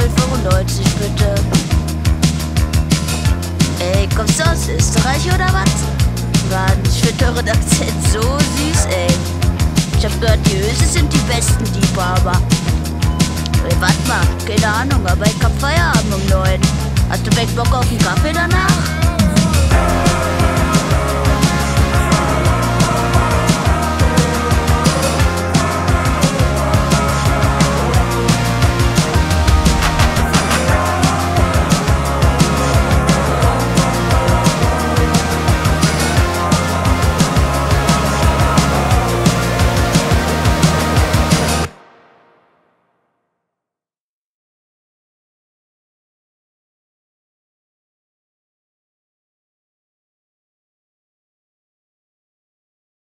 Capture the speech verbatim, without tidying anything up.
fünfundneunzig bitte. Ey, kommst du aus Österreich oder was? Mann, ich find euren Akzent so süß, ey. Ich hab gehört, die Öse sind die besten Liebhaber. Ey, warte mal, keine Ahnung, aber ich hab Feierabend um neun. Hast du vielleicht Bock auf einen Kaffee danach?